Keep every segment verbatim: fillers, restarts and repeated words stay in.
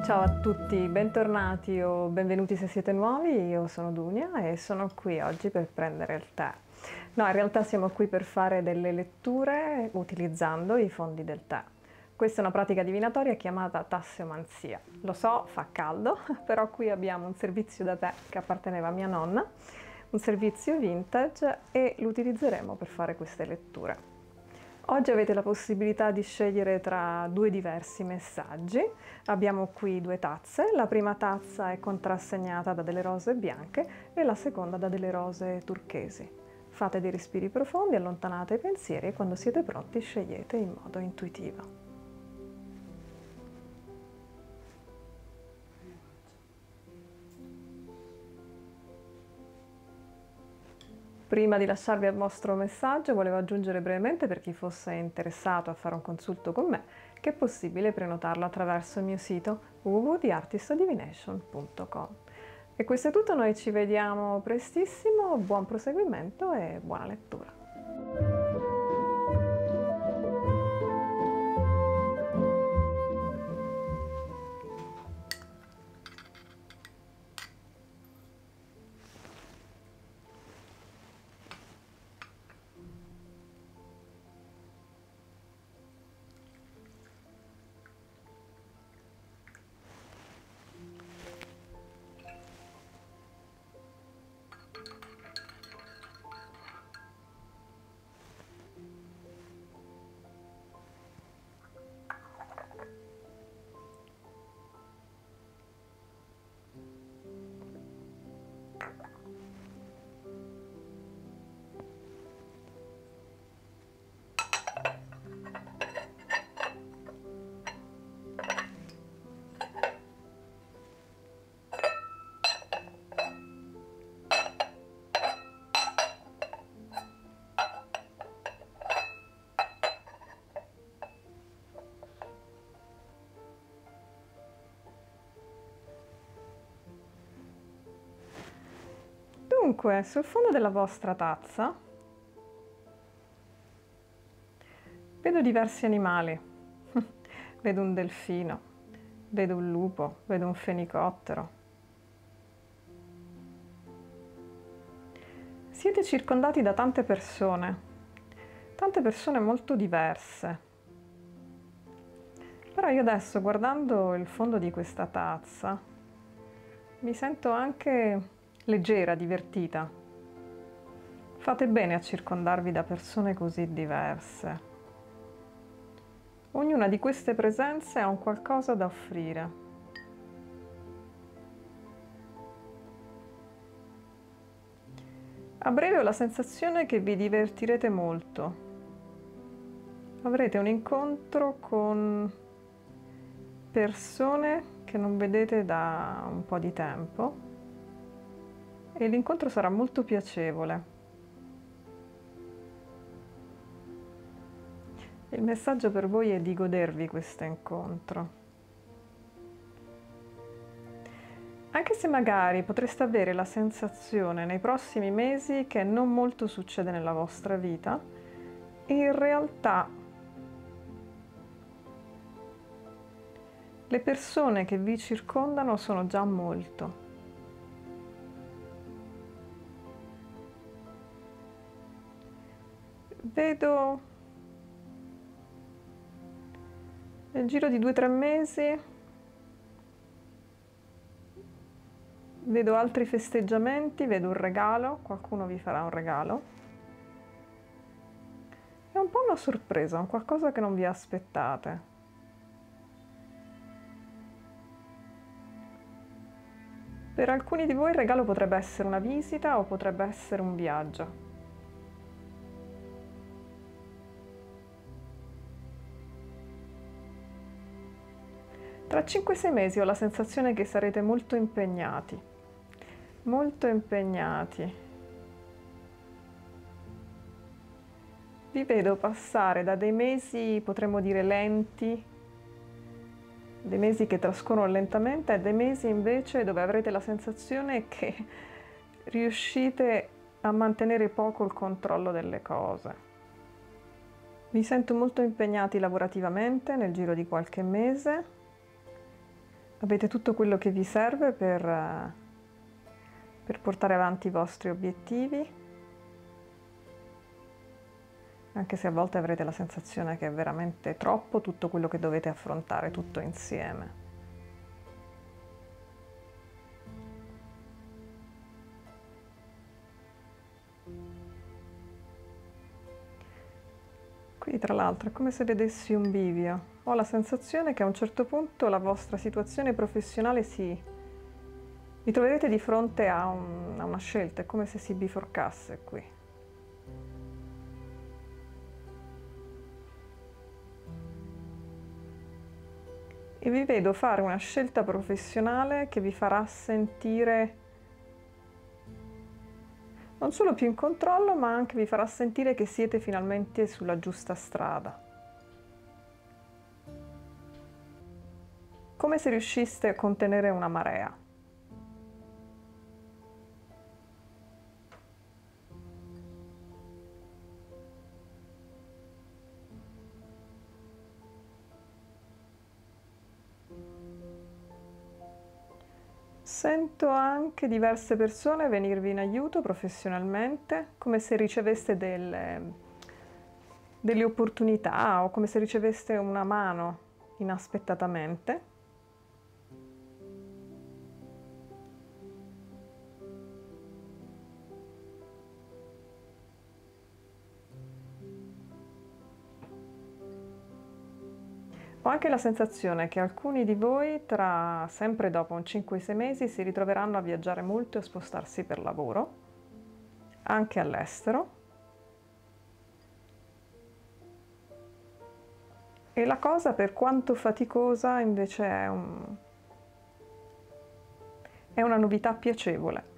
Ciao a tutti, bentornati o benvenuti se siete nuovi, io sono Dunia e sono qui oggi per prendere il tè. No, in realtà siamo qui per fare delle letture utilizzando i fondi del tè. Questa è una pratica divinatoria chiamata tasseomanzia. Lo so, fa caldo, però qui abbiamo un servizio da tè che apparteneva a mia nonna, un servizio vintage e lo utilizzeremo per fare queste letture. Oggi avete la possibilità di scegliere tra due diversi messaggi. Abbiamo qui due tazze, la prima tazza è contrassegnata da delle rose bianche e la seconda da delle rose turchesi. Fate dei respiri profondi, allontanate i pensieri e quando siete pronti scegliete in modo intuitivo. Prima di lasciarvi al vostro messaggio, volevo aggiungere brevemente per chi fosse interessato a fare un consulto con me che è possibile prenotarlo attraverso il mio sito w w w punto the artist of divination punto com. E questo è tutto, noi ci vediamo prestissimo, buon proseguimento e buona lettura. Dunque, sul fondo della vostra tazza vedo diversi animali. Vedo un delfino, vedo un lupo, vedo un fenicottero. Siete circondati da tante persone, tante persone molto diverse. Però io adesso, guardando il fondo di questa tazza, mi sento anche leggera, divertita. Fate bene a circondarvi da persone così diverse. Ognuna di queste presenze ha un qualcosa da offrire. A breve ho la sensazione che vi divertirete molto. Avrete un incontro con persone che non vedete da un po' di tempo e l'incontro sarà molto piacevole. Il messaggio per voi è di godervi questo incontro. Anche se magari potreste avere la sensazione nei prossimi mesi che non molto succede nella vostra vita, in realtà le persone che vi circondano sono già molto. Vedo nel giro di due o tre mesi, vedo altri festeggiamenti, vedo un regalo, qualcuno vi farà un regalo. È un po' una sorpresa, un qualcosa che non vi aspettate. Per alcuni di voi il regalo potrebbe essere una visita o potrebbe essere un viaggio. Tra cinque sei mesi ho la sensazione che sarete molto impegnati, molto impegnati. Vi vedo passare da dei mesi, potremmo dire lenti, dei mesi che trascorrono lentamente, a dei mesi invece dove avrete la sensazione che riuscite a mantenere poco il controllo delle cose. Vi sento molto impegnati lavorativamente nel giro di qualche mese. Avete tutto quello che vi serve per, eh, per portare avanti i vostri obiettivi, anche se a volte avrete la sensazione che è veramente troppo tutto quello che dovete affrontare tutto insieme. Qui tra l'altro è come se vedessi un bivio. Ho la sensazione che a un certo punto la vostra situazione professionale si... vi troverete di fronte a, un, a una scelta, è come se si biforcasse qui. E vi vedo fare una scelta professionale che vi farà sentire non solo più in controllo, ma anche vi farà sentire che siete finalmente sulla giusta strada. Come se riusciste a contenere una marea. Sento anche diverse persone venirvi in aiuto professionalmente, come se riceveste delle, delle opportunità o come se riceveste una mano inaspettatamente. Ho anche la sensazione che alcuni di voi, tra sempre dopo un cinque sei mesi, si ritroveranno a viaggiare molto e a spostarsi per lavoro, anche all'estero. E la cosa, per quanto faticosa, invece è, un... è una novità piacevole.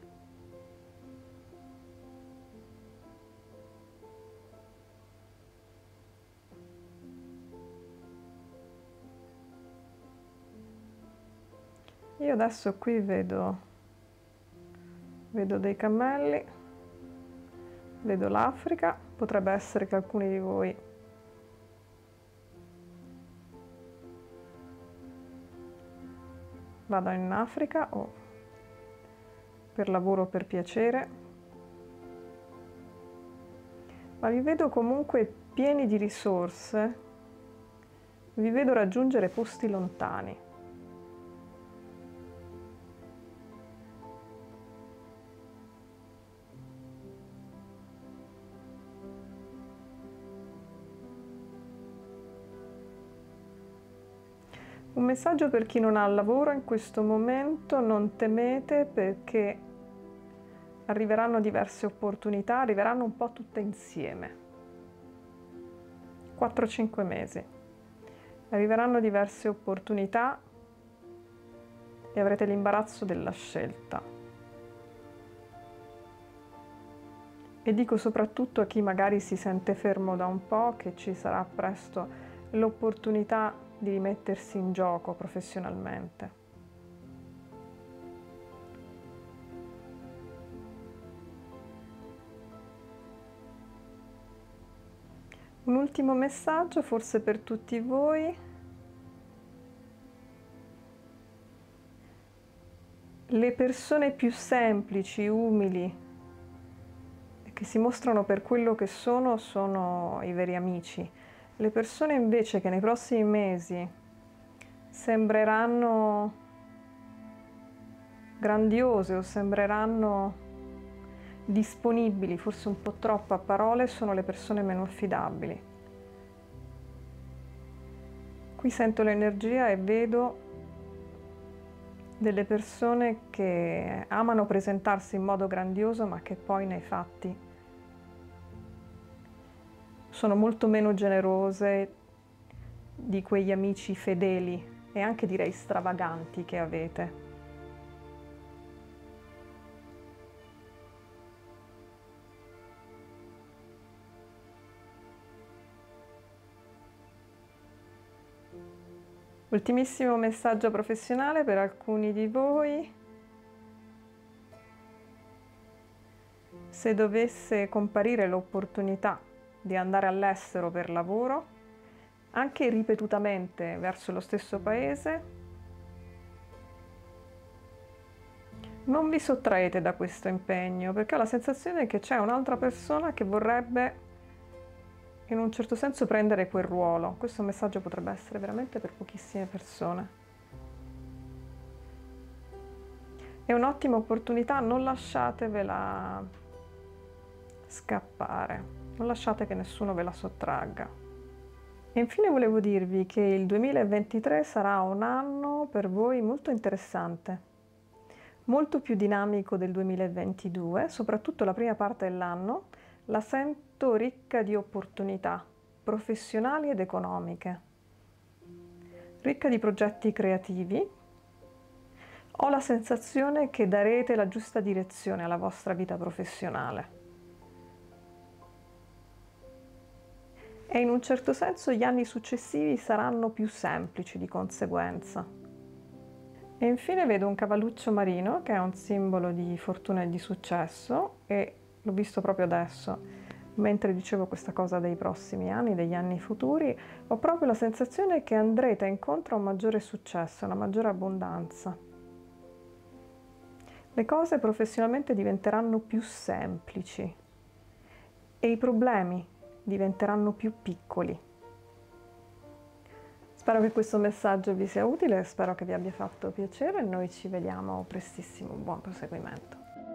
Io adesso qui vedo, vedo dei cammelli, vedo l'Africa, potrebbe essere che alcuni di voi vadano in Africa o per lavoro o per piacere, ma vi vedo comunque pieni di risorse, vi vedo raggiungere posti lontani. Un messaggio per chi non ha lavoro in questo momento: non temete, perché arriveranno diverse opportunità, arriveranno un po' tutte insieme. quattro cinque mesi. Arriveranno diverse opportunità e avrete l'imbarazzo della scelta. E dico soprattutto a chi magari si sente fermo da un po', che ci sarà presto l'opportunità di rimettersi in gioco professionalmente. Un ultimo messaggio forse per tutti voi. Le persone più semplici, umili, che si mostrano per quello che sono, sono i veri amici. Le persone invece che nei prossimi mesi sembreranno grandiose o sembreranno disponibili, forse un po' troppo a parole, sono le persone meno affidabili. Qui sento l'energia e vedo delle persone che amano presentarsi in modo grandioso, ma che poi nei fatti sono molto meno generose di quegli amici fedeli e anche direi stravaganti che avete. Ultimissimo messaggio professionale per alcuni di voi. Se dovesse comparire l'opportunità di andare all'estero per lavoro, anche ripetutamente verso lo stesso paese, Non vi sottraete da questo impegno, perché ho la sensazione che c'è un'altra persona che vorrebbe in un certo senso prendere quel ruolo. Questo messaggio potrebbe essere veramente per pochissime persone. È un'ottima opportunità, non lasciatevela scappare, non lasciate che nessuno ve la sottragga. E infine volevo dirvi che il duemilaventitré sarà un anno per voi molto interessante, molto più dinamico del duemilaventidue, soprattutto la prima parte dell'anno la sento ricca di opportunità professionali ed economiche, ricca di progetti creativi. Ho la sensazione che darete la giusta direzione alla vostra vita professionale. E in un certo senso gli anni successivi saranno più semplici di conseguenza. E infine vedo un cavalluccio marino che è un simbolo di fortuna e di successo, e l'ho visto proprio adesso, mentre dicevo questa cosa dei prossimi anni, degli anni futuri, ho proprio la sensazione che andrete incontro a un maggiore successo, a una maggiore abbondanza. Le cose professionalmente diventeranno più semplici e i problemi diventeranno più piccoli. Spero che questo messaggio vi sia utile, spero che vi abbia fatto piacere e noi ci vediamo prestissimo. Buon proseguimento.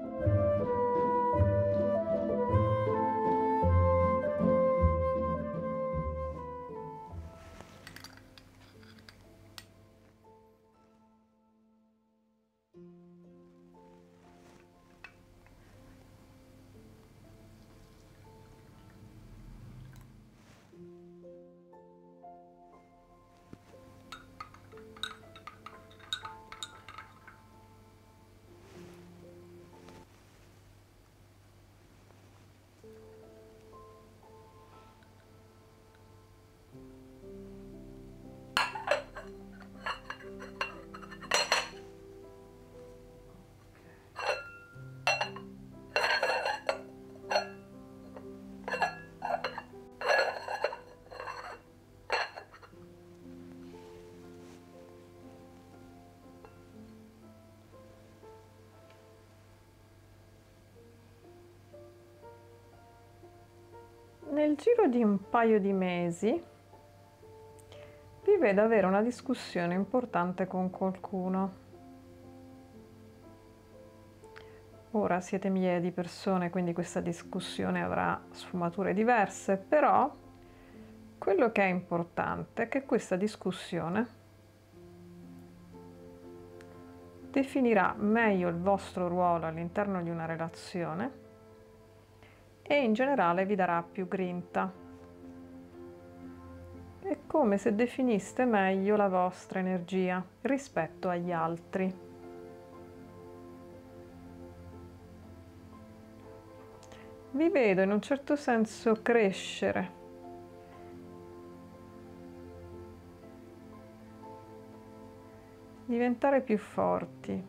Nel giro di un paio di mesi vi vedo avere una discussione importante con qualcuno. Ora siete migliaia di persone, quindi questa discussione avrà sfumature diverse, però quello che è importante è che questa discussione definirà meglio il vostro ruolo all'interno di una relazione e in generale vi darà più grinta. È come se definiste meglio la vostra energia rispetto agli altri. Vi vedo in un certo senso crescere, diventare più forti.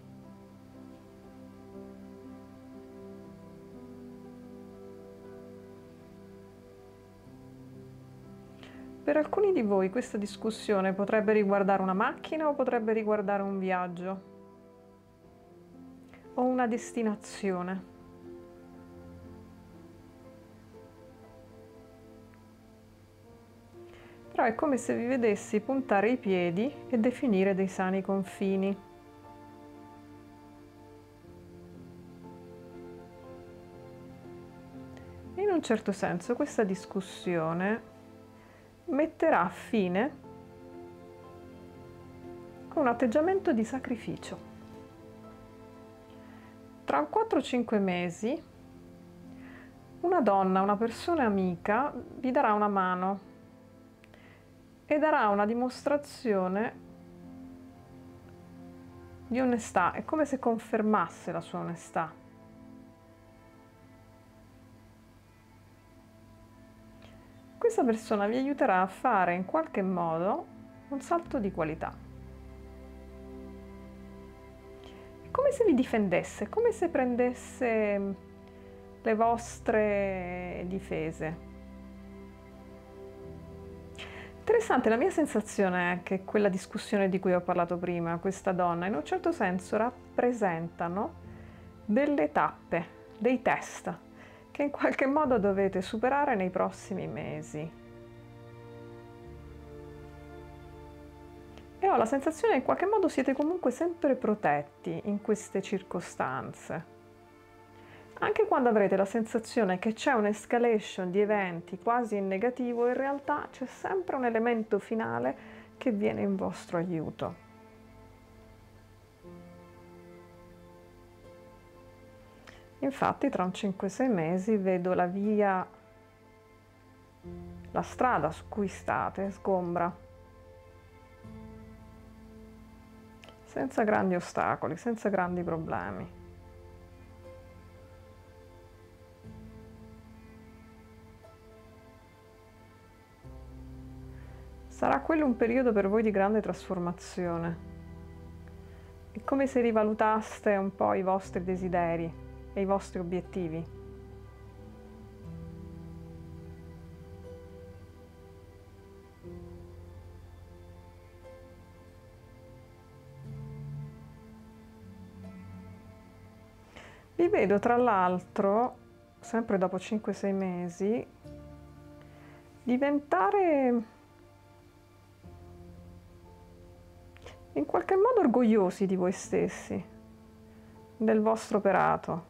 Per alcuni di voi questa discussione potrebbe riguardare una macchina o potrebbe riguardare un viaggio o una destinazione. Però è come se vi vedessi puntare i piedi e definire dei sani confini. In un certo senso questa discussione metterà fine a un atteggiamento di sacrificio. Tra quattro cinque mesi una donna, una persona amica vi darà una mano e darà una dimostrazione di onestà, è come se confermasse la sua onestà. Questa persona vi aiuterà a fare in qualche modo un salto di qualità. È come se vi difendesse, come se prendesse le vostre difese. Interessante, la mia sensazione è che quella discussione di cui ho parlato prima, questa donna, in un certo senso rappresentano delle tappe, dei test che in qualche modo dovete superare nei prossimi mesi. E ho la sensazione che in qualche modo siete comunque sempre protetti in queste circostanze. Anche quando avrete la sensazione che c'è un'escalation di eventi quasi in negativo, in realtà c'è sempre un elemento finale che viene in vostro aiuto. Infatti tra un cinque sei mesi vedo la via, la strada su cui state sgombra, senza grandi ostacoli, senza grandi problemi. Sarà quello un periodo per voi di grande trasformazione. È come se rivalutaste un po' i vostri desideri e i vostri obiettivi. Vi vedo tra l'altro, sempre dopo cinque sei mesi, diventare in qualche modo orgogliosi di voi stessi, del vostro operato.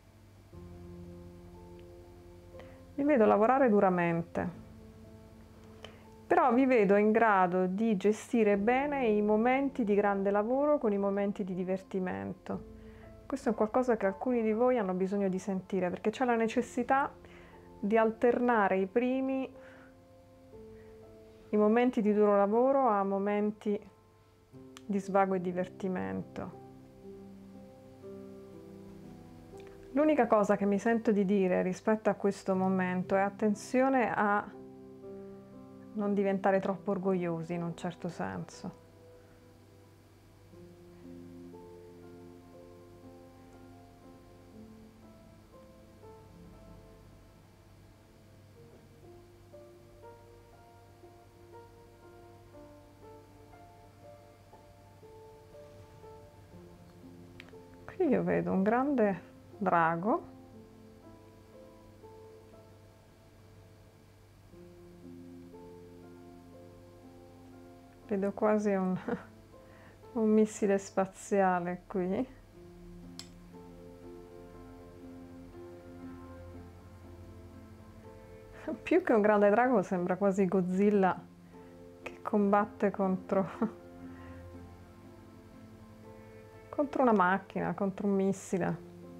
Vi vedo lavorare duramente, però vi vedo in grado di gestire bene i momenti di grande lavoro con i momenti di divertimento. Questo è qualcosa che alcuni di voi hanno bisogno di sentire, perché c'è la necessità di alternare i primi, i momenti di duro lavoro a momenti di svago e divertimento. L'unica cosa che mi sento di dire rispetto a questo momento è attenzione a non diventare troppo orgogliosi in un certo senso. Qui io vedo un grande drago vedo quasi un, un missile spaziale qui. Più che un grande drago sembra quasi Godzilla che combatte contro contro una macchina, contro un missile.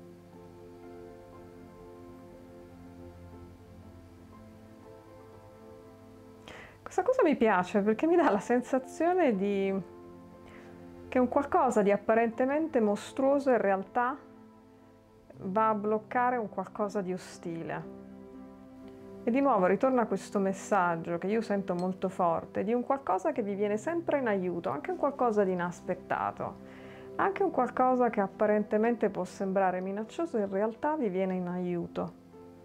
Questa cosa mi piace perché mi dà la sensazione di che un qualcosa di apparentemente mostruoso in realtà va a bloccare un qualcosa di ostile. E di nuovo ritorna questo messaggio che io sento molto forte, di un qualcosa che vi viene sempre in aiuto, anche un qualcosa di inaspettato. Anche un qualcosa che apparentemente può sembrare minaccioso, in realtà vi viene in aiuto.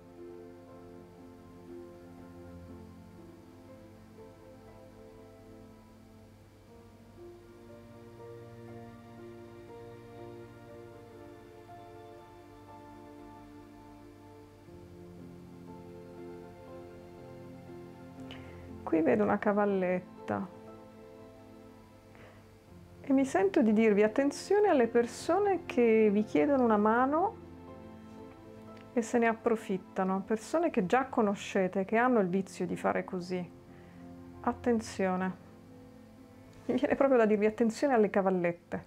Qui vedo una cavalletta. E mi sento di dirvi attenzione alle persone che vi chiedono una mano e se ne approfittano, persone che già conoscete, che hanno il vizio di fare così. Attenzione. Mi viene proprio da dirvi attenzione alle cavallette.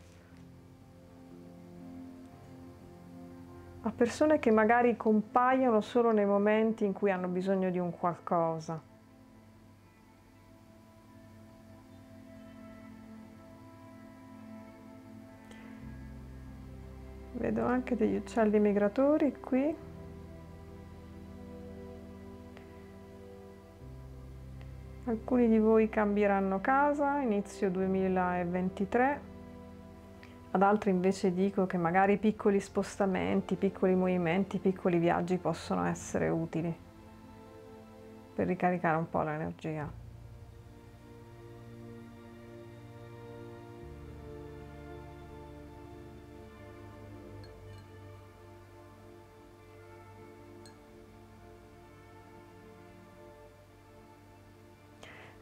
A persone che magari compaiono solo nei momenti in cui hanno bisogno di un qualcosa. Vedo anche degli uccelli migratori qui. Alcuni di voi cambieranno casa inizio duemilaventitré, ad altri invece dico che magari piccoli spostamenti, piccoli movimenti, piccoli viaggi possono essere utili per ricaricare un po' l'energia.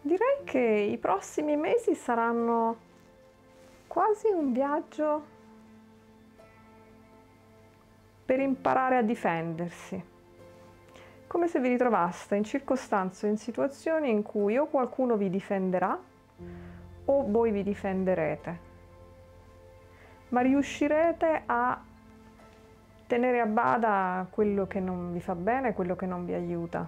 Direi che i prossimi mesi saranno quasi un viaggio per imparare a difendersi, come se vi ritrovaste in circostanze o in situazioni in cui o qualcuno vi difenderà o voi vi difenderete, ma riuscirete a tenere a bada quello che non vi fa bene, quello che non vi aiuta,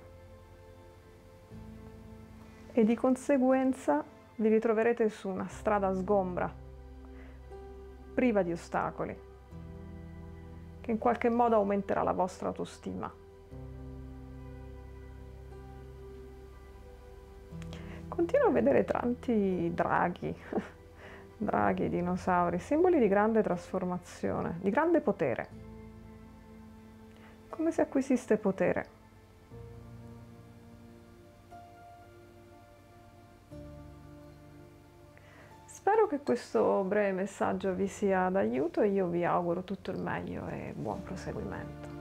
e di conseguenza vi ritroverete su una strada sgombra, priva di ostacoli, che in qualche modo aumenterà la vostra autostima. Continuo a vedere tanti draghi, draghi, dinosauri, simboli di grande trasformazione, di grande potere, come se acquisiste potere. Spero che questo breve messaggio vi sia d'aiuto e io vi auguro tutto il meglio e buon proseguimento.